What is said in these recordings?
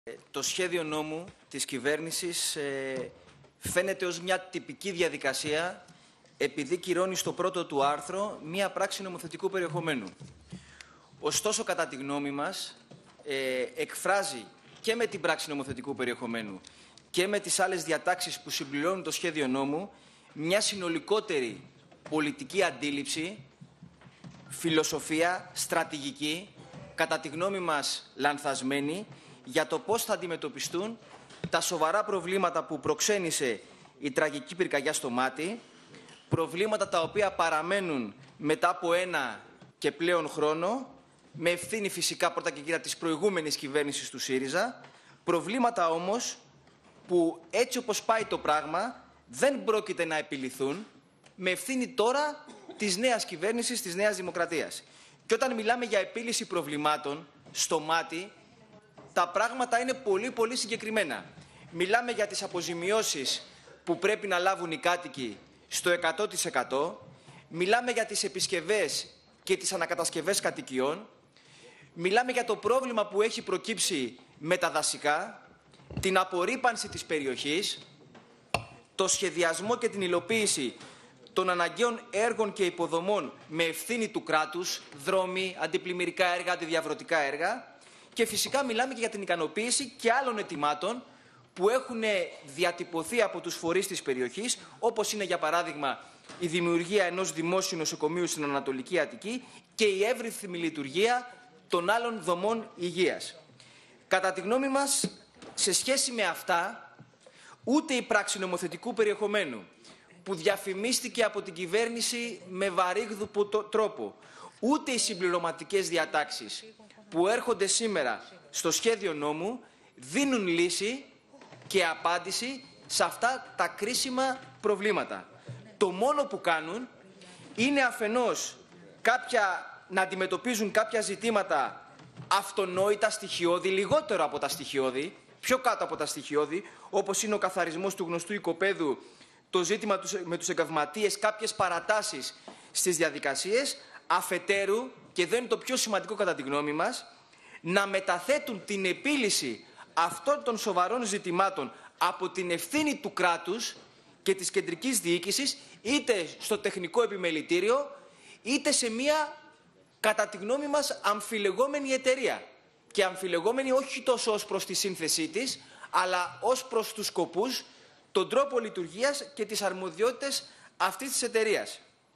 Το σχέδιο νόμου της κυβέρνησης φαίνεται ως μια τυπική διαδικασία επειδή κυρώνει στο πρώτο του άρθρο μια πράξη νομοθετικού περιεχομένου. Ωστόσο, κατά τη γνώμη μας, εκφράζει και με την πράξη νομοθετικού περιεχομένου και με τις άλλες διατάξεις που συμπληρώνουν το σχέδιο νόμου μια συνολικότερη πολιτική αντίληψη, φιλοσοφία, στρατηγική, κατά τη γνώμη μας λανθασμένη, για το πώς θα αντιμετωπιστούν τα σοβαρά προβλήματα που προξένησε η τραγική πυρκαγιά στο Μάτι, προβλήματα τα οποία παραμένουν μετά από ένα και πλέον χρόνο, με ευθύνη φυσικά πρώτα και κύρια της προηγούμενης κυβέρνησης του ΣΥΡΙΖΑ, προβλήματα όμως που έτσι όπως πάει το πράγμα δεν πρόκειται να επιληθούν, με ευθύνη τώρα της νέας κυβέρνησης, της Νέας Δημοκρατίας. Και όταν μιλάμε για επίλυση προβλημάτων στο Μάτι, τα πράγματα είναι πολύ συγκεκριμένα. Μιλάμε για τις αποζημιώσεις που πρέπει να λάβουν οι κάτοικοι στο 100%. Μιλάμε για τις επισκευές και τις ανακατασκευές κατοικιών. Μιλάμε για το πρόβλημα που έχει προκύψει με τα δασικά, την απορρίπανση της περιοχής, το σχεδιασμό και την υλοποίηση των αναγκαίων έργων και υποδομών με ευθύνη του κράτους, δρόμοι, αντιπλημμυρικά έργα, αντιδιαβρωτικά έργα. Και φυσικά μιλάμε και για την ικανοποίηση και άλλων αιτημάτων που έχουν διατυπωθεί από τους φορείς της περιοχής, όπως είναι για παράδειγμα η δημιουργία ενός δημόσιου νοσοκομείου στην Ανατολική Αττική και η εύρυθμη λειτουργία των άλλων δομών υγείας. Κατά τη γνώμη μας, σε σχέση με αυτά, ούτε η πράξη νομοθετικού περιεχομένου που διαφημίστηκε από την κυβέρνηση με βαρύγδουπο τρόπο, ούτε οι συμπληρωματικές διατάξεις που έρχονται σήμερα στο σχέδιο νόμου δίνουν λύση και απάντηση σε αυτά τα κρίσιμα προβλήματα. Το μόνο που κάνουν είναι αφενός να αντιμετωπίζουν κάποια ζητήματα αυτονόητα, στοιχειώδη, λιγότερο από τα στοιχειώδη, πιο κάτω από τα στοιχειώδη, όπως είναι ο καθαρισμός του γνωστού οικοπαίδου, το ζήτημα με τους εγκαυματίες, κάποιες παρατάσεις στις διαδικασίες, αφετέρου, και δεν είναι το πιο σημαντικό κατά τη γνώμη μας, να μεταθέτουν την επίλυση αυτών των σοβαρών ζητημάτων από την ευθύνη του κράτους και της κεντρικής διοίκησης, είτε στο τεχνικό επιμελητήριο, είτε σε μία, κατά τη γνώμη μας, αμφιλεγόμενη εταιρεία. Και αμφιλεγόμενη όχι τόσο ως προς τη σύνθεσή της, αλλά ως προς τους σκοπούς, τον τρόπο λειτουργίας και τις αρμοδιότητες αυτής της εταιρείας.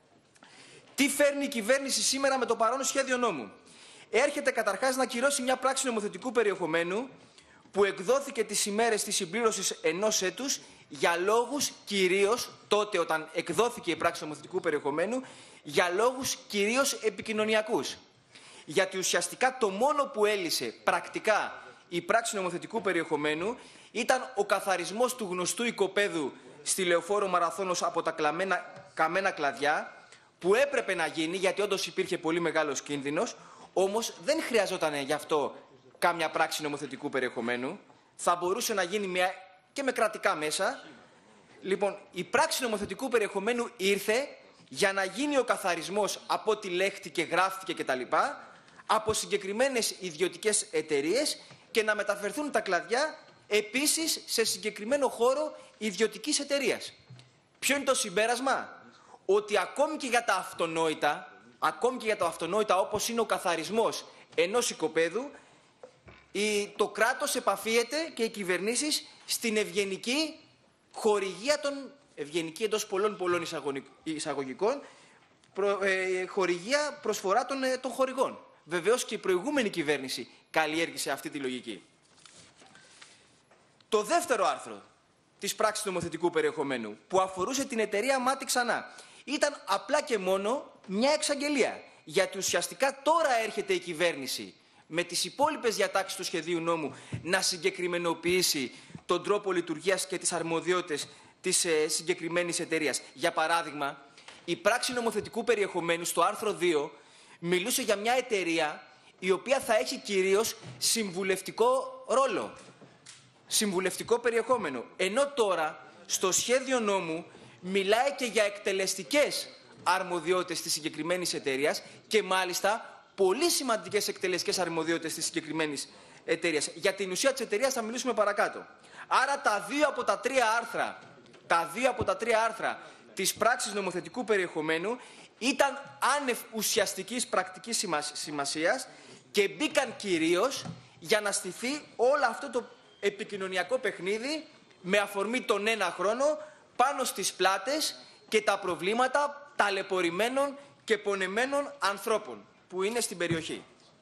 Τι φέρνει η κυβέρνηση σήμερα με το παρόν σχέδιο νόμου? Έρχεται καταρχάς να κυρώσει μια πράξη νομοθετικού περιεχομένου που εκδόθηκε τις ημέρες της συμπλήρωσης ενός έτους για λόγους κυρίως, τότε όταν εκδόθηκε η πράξη νομοθετικού περιεχομένου, για λόγους κυρίως επικοινωνιακούς. Γιατί ουσιαστικά το μόνο που έλυσε πρακτικά η πράξη νομοθετικού περιεχομένου ήταν ο καθαρισμός του γνωστού οικοπαίδου στη Λεωφόρο Μαραθώνος από τα καμένα κλαδιά, που έπρεπε να γίνει γιατί όντως υπήρχε πολύ μεγάλος κίνδυνος, όμως δεν χρειαζόταν γι' αυτό κάμια πράξη νομοθετικού περιεχομένου. Θα μπορούσε να γίνει και με κρατικά μέσα. Λοιπόν, η πράξη νομοθετικού περιεχομένου ήρθε για να γίνει ο καθαρισμός από ό,τι λέχτηκε, γράφτηκε κτλ. Από συγκεκριμένες ιδιωτικές εταιρείες και να μεταφερθούν τα κλαδιά επίσης σε συγκεκριμένο χώρο ιδιωτικής εταιρείας. Ποιο είναι το συμπέρασμα? Ότι ακόμη και για τα αυτονόητα, όπως είναι ο καθαρισμός ενός οικοπαίδου, το κράτος επαφίεται και οι κυβερνήσεις στην ευγενική χορηγία ευγενική εντός πολλών εισαγωγικών, χορηγία προσφορά των χορηγών. Βεβαίως και η προηγούμενη κυβέρνηση καλλιέργησε αυτή τη λογική. Το δεύτερο άρθρο της πράξης νομοθετικού περιεχομένου, που αφορούσε την εταιρεία Μάτι Ξανά, ήταν απλά και μόνο μια εξαγγελία. Γιατί ουσιαστικά τώρα έρχεται η κυβέρνηση με τις υπόλοιπες διατάξεις του σχεδίου νόμου να συγκεκριμενοποιήσει τον τρόπο λειτουργίας και τις αρμοδιότητες της συγκεκριμένης εταιρείας. Για παράδειγμα, η πράξη νομοθετικού περιεχομένου στο άρθρο 2 μιλούσε για μια εταιρεία η οποία θα έχει κυρίως συμβουλευτικό ρόλο, συμβουλευτικό περιεχόμενο. Ενώ τώρα στο σχέδιο νόμου μιλάει και για εκτελεστικές αρμοδιότητες της συγκεκριμένης εταιρείας και μάλιστα πολύ σημαντικές εκτελεστικές αρμοδιότητες της συγκεκριμένης εταιρείας. Για την ουσία της εταιρείας θα μιλήσουμε παρακάτω. Άρα τα δύο από τα τρία άρθρα της πράξης νομοθετικού περιεχομένου ήταν άνευ ουσιαστικής πρακτικής σημασίας και μπήκαν κυρίως για να στηθεί όλο αυτό το επικοινωνιακό παιχνίδι με αφορμή τον ένα χρόνο πάνω στις πλάτες και τα προβλήματα ταλαιπωρημένων και πονεμένων ανθρώπων που είναι στην περιοχή.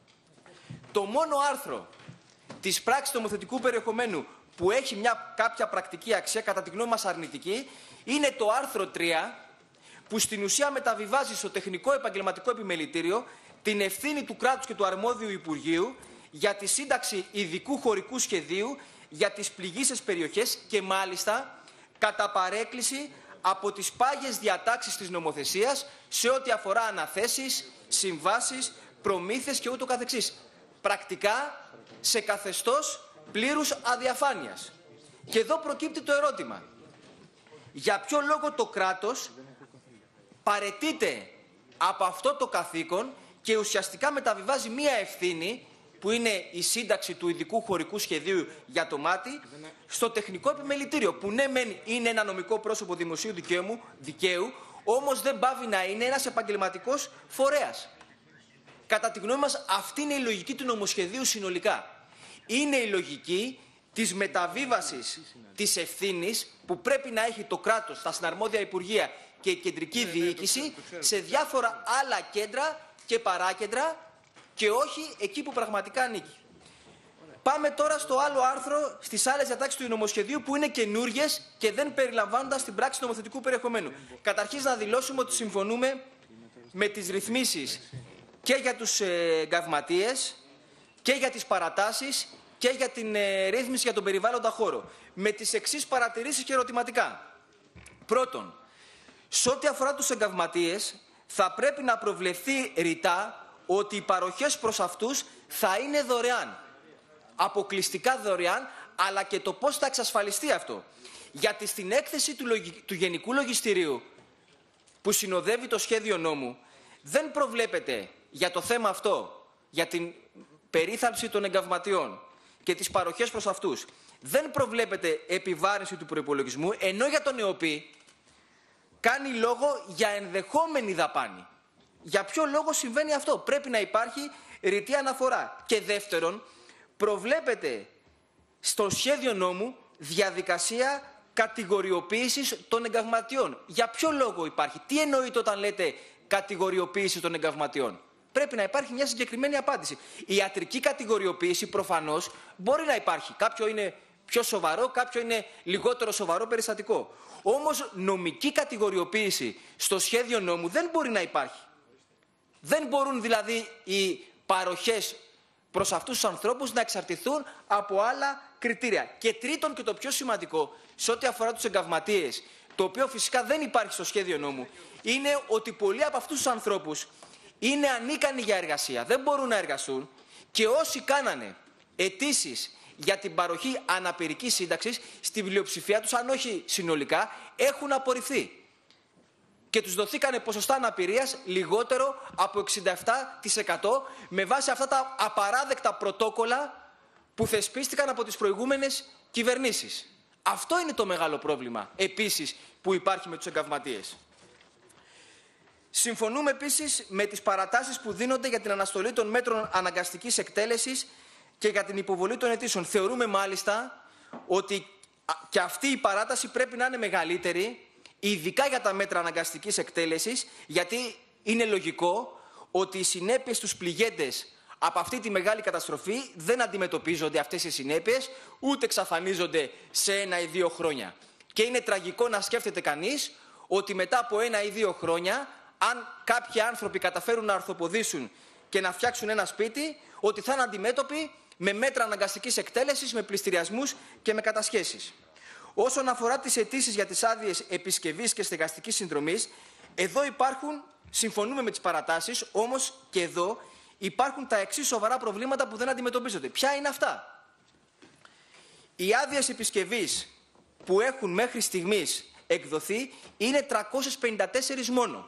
Το μόνο άρθρο της πράξης νομοθετικού περιεχομένου που έχει κάποια πρακτική αξία, κατά τη γνώμη μας αρνητική, είναι το άρθρο 3, που στην ουσία μεταβιβάζει στο τεχνικό επαγγελματικό επιμελητήριο την ευθύνη του κράτους και του αρμόδιου Υπουργείου για τη σύνταξη ειδικού χωρικού σχεδίου για τις πληγείσες περιοχές και μάλιστα κατά παρέκκληση από τις πάγιες διατάξεις της νομοθεσίας σε ό,τι αφορά αναθέσεις, συμβάσεις, προμήθειες και ούτω καθεξής. Πρακτικά σε καθεστώς πλήρους αδιαφάνειας. Και εδώ προκύπτει το ερώτημα. Για ποιο λόγο το κράτος παραιτείται από αυτό το καθήκον και ουσιαστικά μεταβιβάζει μία ευθύνη, που είναι η σύνταξη του ειδικού χωρικού σχεδίου για το μάτι, στο τεχνικό επιμελητήριο, που ναι μεν είναι ένα νομικό πρόσωπο δημοσίου δικαίου, όμως δεν πάβει να είναι ένας επαγγελματικός φορέας. Κατά τη γνώμη μας αυτή είναι η λογική του νομοσχεδίου συνολικά. Είναι η λογική της μεταβίβασης της ευθύνης που πρέπει να έχει το κράτος, τα συναρμόδια υπουργεία και η κεντρική διοίκηση σε διάφορα άλλα κέντρα και παράκεντρα και όχι εκεί που πραγματικά ανήκει. Πάμε τώρα στο άλλο άρθρο, στις άλλες διατάξεις του νομοσχεδίου που είναι καινούριες και δεν περιλαμβάνονται στην πράξη νομοθετικού περιεχομένου. Καταρχήν να δηλώσουμε ότι συμφωνούμε με τις ρυθμίσεις και για τους εγκαυματίες και για τις παρατάσεις και για την ρύθμιση για τον περιβάλλοντα χώρο. Με τις εξής παρατηρήσεις και ερωτηματικά. Πρώτον, σε ό,τι αφορά τους εγκαυματίες, θα πρέπει να προβλεφθεί ρητά ότι οι παροχές προς αυτούς θα είναι δωρεάν. Αποκλειστικά δωρεάν, αλλά και το πώς θα εξασφαλιστεί αυτό. Γιατί στην έκθεση του Γενικού Λογιστηρίου που συνοδεύει το σχέδιο νόμου δεν προβλέπεται για το θέμα αυτό, για την περίθαλψη των εγκαυματιών και τις παροχές προς αυτούς, δεν προβλέπεται επιβάρυνση του προϋπολογισμού, ενώ για τον ΕΟΠΗ κάνει λόγο για ενδεχόμενη δαπάνη. Για ποιο λόγο συμβαίνει αυτό? Πρέπει να υπάρχει ρητή αναφορά. Και δεύτερον, προβλέπεται στο σχέδιο νόμου διαδικασία κατηγοριοποίησης των εγκαυματιών. Για ποιο λόγο υπάρχει? Τι εννοείται όταν λέτε κατηγοριοποίηση των εγκαυματιών? Πρέπει να υπάρχει μια συγκεκριμένη απάντηση. Η ιατρική κατηγοριοποίηση προφανώς μπορεί να υπάρχει. Κάποιο είναι πιο σοβαρό, κάποιο είναι λιγότερο σοβαρό περιστατικό. Όμως νομική κατηγοριοποίηση στο σχέδιο νόμου δεν μπορεί να υπάρχει. Δεν μπορούν δηλαδή οι παροχές προς αυτούς τους ανθρώπους να εξαρτηθούν από άλλα κριτήρια. Και τρίτον και το πιο σημαντικό, σε ό,τι αφορά τους εγκαυματίες, το οποίο φυσικά δεν υπάρχει στο σχέδιο νόμου, είναι ότι πολλοί από αυτούς τους ανθρώπους είναι ανίκανοι για εργασία, δεν μπορούν να εργαστούν και όσοι κάνανε αιτήσεις για την παροχή αναπηρικής σύνταξης, στην πλειοψηφία τους, αν όχι συνολικά, έχουν απορριφθεί. Και τους δοθήκανε ποσοστά αναπηρίας λιγότερο από 67% με βάση αυτά τα απαράδεκτα πρωτόκολλα που θεσπίστηκαν από τις προηγούμενες κυβερνήσεις. Αυτό είναι το μεγάλο πρόβλημα, επίσης, που υπάρχει με τους εγκαυματίες. Συμφωνούμε επίσης με τις παρατάσεις που δίνονται για την αναστολή των μέτρων αναγκαστικής εκτέλεσης και για την υποβολή των αιτήσεων. Θεωρούμε μάλιστα ότι και αυτή η παράταση πρέπει να είναι μεγαλύτερη, ειδικά για τα μέτρα αναγκαστικής εκτέλεσης, γιατί είναι λογικό ότι οι συνέπειες στους πληγέντες από αυτή τη μεγάλη καταστροφή δεν αντιμετωπίζονται αυτές οι συνέπειες, ούτε εξαφανίζονται σε 1 ή 2 χρόνια. Και είναι τραγικό να σκέφτεται κανείς ότι μετά από 1 ή 2 χρόνια, αν κάποιοι άνθρωποι καταφέρουν να αρθοποδήσουν και να φτιάξουν ένα σπίτι, ότι θα είναι αντιμέτωποι με μέτρα αναγκαστικής εκτέλεσης, με πληστηριασμούς και με κατασχέσεις. Όσον αφορά τις αιτήσεις για τις άδειες επισκευής και στεγαστικής συνδρομής, εδώ υπάρχουν, συμφωνούμε με τις παρατάσεις, όμως και εδώ υπάρχουν τα εξής σοβαρά προβλήματα που δεν αντιμετωπίζονται. Ποια είναι αυτά? Οι άδειες επισκευής που έχουν μέχρι στιγμής εκδοθεί είναι 354 μόνο.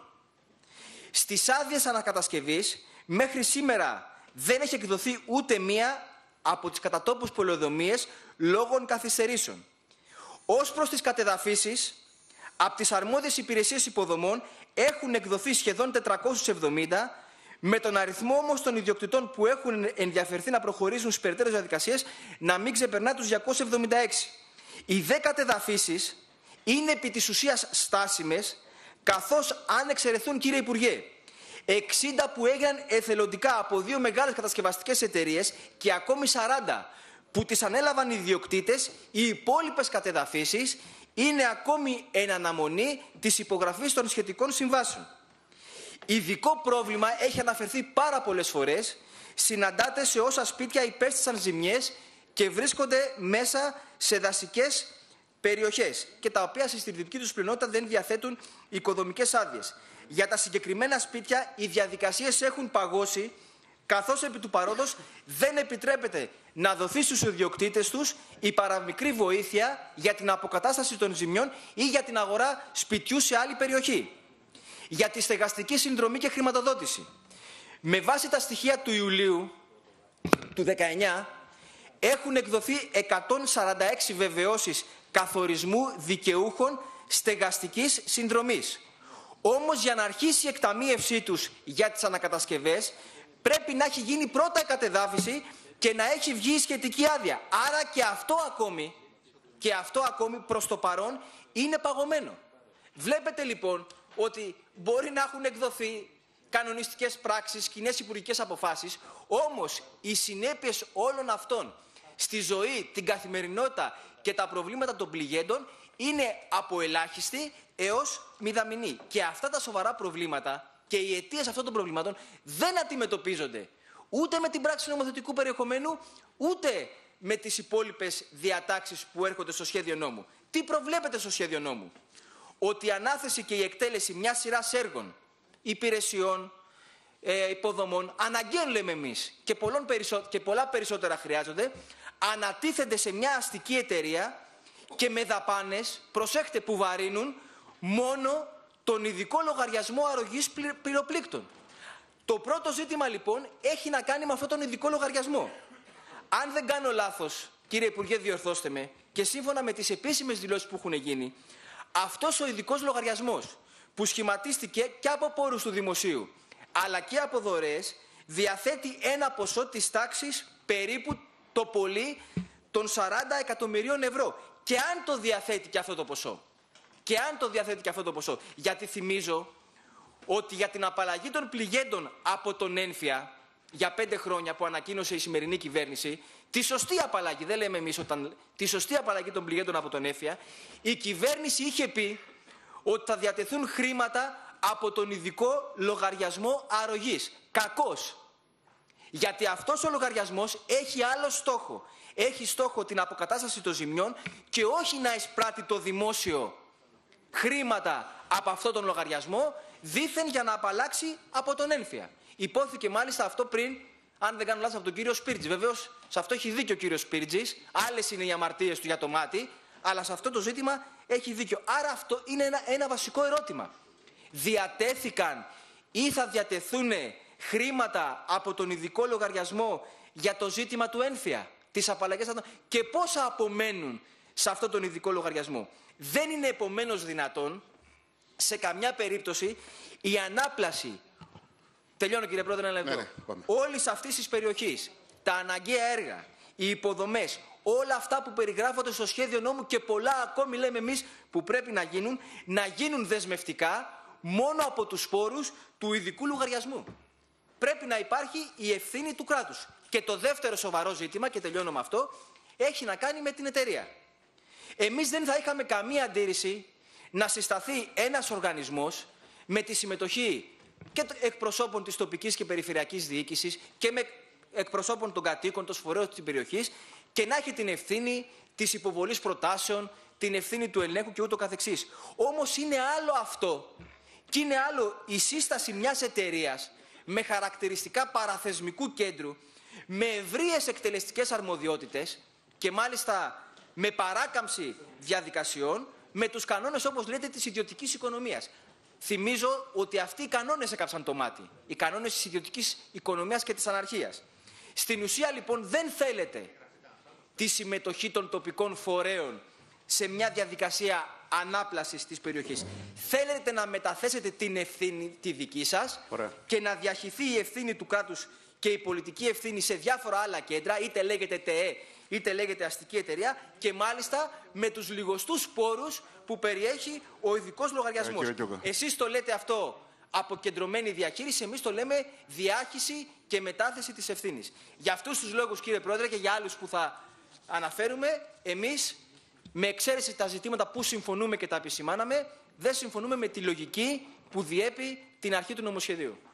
Στις άδειες ανακατασκευής μέχρι σήμερα δεν έχει εκδοθεί ούτε μία από τις κατατόπους πολεοδομίες λόγω καθυστερήσεων. Ως προς τις κατεδαφίσεις, από τις αρμόδιες υπηρεσίες υποδομών έχουν εκδοθεί σχεδόν 470, με τον αριθμό όμως των ιδιοκτητών που έχουν ενδιαφερθεί να προχωρήσουν στις περαιτέρω διαδικασίες να μην ξεπερνά τους 276. Οι 10 κατεδαφίσεις είναι επί της ουσίας στάσιμες, καθώς αν εξαιρεθούν, κύριε Υπουργέ, 60 που έγιναν εθελοντικά από 2 μεγάλες κατασκευαστικές εταιρείες και ακόμη 40 που τις ανέλαβαν οι ιδιοκτήτες, οι υπόλοιπες κατεδαφίσεις είναι ακόμη εν αναμονή της υπογραφής των σχετικών συμβάσεων. Ειδικό πρόβλημα έχει αναφερθεί πάρα πολλές φορές, συναντάται σε όσα σπίτια υπέστησαν ζημιές και βρίσκονται μέσα σε δασικές περιοχές και τα οποία στη συντηρητική τους πλειονότητα δεν διαθέτουν οικοδομικές άδειες. Για τα συγκεκριμένα σπίτια οι διαδικασίες έχουν παγώσει, καθώς επί του παρόντος δεν επιτρέπεται να δοθεί στους ιδιοκτήτες τους η παραμικρή βοήθεια για την αποκατάσταση των ζημιών ή για την αγορά σπιτιού σε άλλη περιοχή. Για τη στεγαστική συνδρομή και χρηματοδότηση. Με βάση τα στοιχεία του Ιουλίου του 19 έχουν εκδοθεί 146 βεβαιώσεις καθορισμού δικαιούχων στεγαστικής συνδρομής. Όμως για να αρχίσει η εκταμείευσή τους για τις ανακατασκευές πρέπει να έχει γίνει πρώτα η κατεδάφιση και να έχει βγει η σχετική άδεια. Άρα και αυτό ακόμη προς το παρόν είναι παγωμένο. Βλέπετε λοιπόν ότι μπορεί να έχουν εκδοθεί κανονιστικές πράξεις, κοινές υπουργικές αποφάσεις, όμως οι συνέπειες όλων αυτών στη ζωή, την καθημερινότητα και τα προβλήματα των πληγέντων είναι από ελάχιστη έως μηδαμινή. Και αυτά τα σοβαρά προβλήματα και οι αιτίες αυτών των προβλημάτων δεν αντιμετωπίζονται ούτε με την πράξη νομοθετικού περιεχομένου, ούτε με τις υπόλοιπες διατάξεις που έρχονται στο σχέδιο νόμου. Τι προβλέπεται στο σχέδιο νόμου? Ότι η ανάθεση και η εκτέλεση μιας σειράς έργων, υπηρεσιών, υποδομών, αναγκαίων λέμε εμείς, και πολλά περισσότερα χρειάζονται, ανατίθενται σε μια αστική εταιρεία και με δαπάνες, προσέχτε, που βαρύνουν μόνο τον ειδικό λογαριασμό αρρωγής πυροπλήκτων. Το πρώτο ζήτημα λοιπόν έχει να κάνει με αυτόν τον ειδικό λογαριασμό. Αν δεν κάνω λάθος, κύριε Υπουργέ, διορθώστε με, και σύμφωνα με τις επίσημες δηλώσεις που έχουν γίνει, αυτός ο ειδικός λογαριασμός που σχηματίστηκε και από πόρους του Δημοσίου αλλά και από δωρεές διαθέτει ένα ποσό της τάξης περίπου το πολύ των 40 εκατομμυρίων ευρώ. Και αν το διαθέτει και αυτό το ποσό, γιατί θυμίζω ότι για την απαλλαγή των πληγέντων από τον έμφυα για 5 χρόνια που ανακοίνωσε η σημερινή κυβέρνηση, τη σωστή απαλλαγή, δεν λέμε εμείς, τη σωστή απαλλαγή των πληγέντων από τον έμφυα, η κυβέρνηση είχε πει ότι θα διατεθούν χρήματα από τον ειδικό λογαριασμό αρρωγής. Κακώς. Γιατί αυτός ο λογαριασμός έχει άλλο στόχο. Έχει στόχο την αποκατάσταση των ζημιών και όχι να εισπράττει το δημόσιο χρήματα από αυτόν τον λογαριασμό, δήθεν για να απαλλάξει από τον έμφυα. Υπόθηκε μάλιστα αυτό πριν, αν δεν κάνω λάθος, από τον κύριο Σπίρτζη. Βεβαίως, σε αυτό έχει δίκιο ο κύριος Σπίρτζης. Άλλες είναι οι αμαρτίες του για το μάτι, αλλά σε αυτό το ζήτημα έχει δίκιο. Άρα αυτό είναι ένα βασικό ερώτημα. Διατέθηκαν ή θα διατεθούν χρήματα από τον ειδικό λογαριασμό για το ζήτημα του έμφυα, τις απαλλαγές, και πόσα απομένουν σε αυτόν τον ειδικό λογαριασμό? Δεν είναι επομένως δυνατόν σε καμιά περίπτωση η ανάπλαση, τελειώνω κύριε Πρόεδρε, ένα λεπτό, όλης αυτής της περιοχής, τα αναγκαία έργα, οι υποδομές, όλα αυτά που περιγράφονται στο σχέδιο νόμου και πολλά ακόμη λέμε εμείς που πρέπει να γίνουν δεσμευτικά μόνο από τους πόρους του ειδικού λογαριασμού. Πρέπει να υπάρχει η ευθύνη του κράτους. Και το δεύτερο σοβαρό ζήτημα, και τελειώνω με αυτό, έχει να κάνει με την εταιρεία. Εμείς δεν θα είχαμε καμία αντίρρηση να συσταθεί ένας οργανισμός με τη συμμετοχή και εκπροσώπων της τοπικής και περιφερειακής διοίκησης και με εκπροσώπων των κατοίκων, των φορέων της περιοχής, και να έχει την ευθύνη της υποβολής προτάσεων, την ευθύνη του ελέγχου και ούτω καθεξής. Όμως είναι άλλο αυτό και είναι άλλο η σύσταση μιας εταιρείας με χαρακτηριστικά παραθεσμικού κέντρου, με ευρείες εκτελεστικές αρμοδιότητες και μάλιστα με παράκαμψη διαδικασιών, με τους κανόνες, όπως λέτε, της ιδιωτικής οικονομίας. Θυμίζω ότι αυτοί οι κανόνες έκαψαν το μάτι. Οι κανόνες της ιδιωτικής οικονομίας και της αναρχίας. Στην ουσία λοιπόν δεν θέλετε τη συμμετοχή των τοπικών φορέων σε μια διαδικασία ανάπλασης της περιοχής. Θέλετε να μεταθέσετε την ευθύνη τη δική σας και να διαχυθεί η ευθύνη του κράτους και η πολιτική ευθύνη σε διάφορα άλλα κέντρα, είτε λέγεται ΤΕΕ, είτε λέγεται αστική εταιρεία, και μάλιστα με τους λιγοστούς πόρους που περιέχει ο ειδικός λογαριασμός. Εσείς το λέτε αυτό αποκεντρωμένη διαχείριση, εμείς το λέμε διάχυση και μετάθεση της ευθύνης. Για αυτούς τους λόγους, κύριε Πρόεδρε, και για άλλους που θα αναφέρουμε, εμείς, με εξαίρεση τα ζητήματα που συμφωνούμε και τα επισημάναμε, δεν συμφωνούμε με τη λογική που διέπει την αρχή του νομοσχεδίου.